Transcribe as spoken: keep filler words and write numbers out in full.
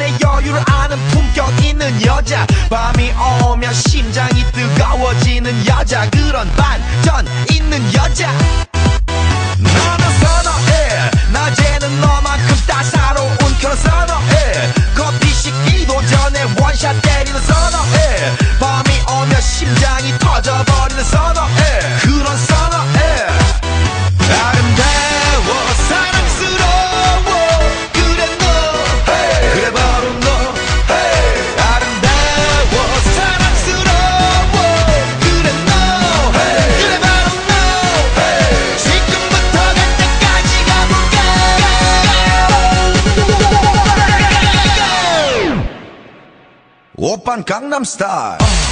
시간의 여유를 아는 품격 있는 여자 밤이 오면 심장이 뜨거워지는 여자 그런 반전 있는 여자 너는 선어해 낮에는 너만큼 따사로운 그런 선어해 커피 식기도 전에 원샷 때리는 선어해 밤이 오면 심장이 터져버리는 선어해 그런 선어해 아름다워 사랑스러워 그래 너 hey. 그래 바로 너 hey. 아름다워 사랑스러워 그래 너 hey. 그래 바로 너 hey. 지금부터 갈 때까지 가볼까 오빤 강남스타일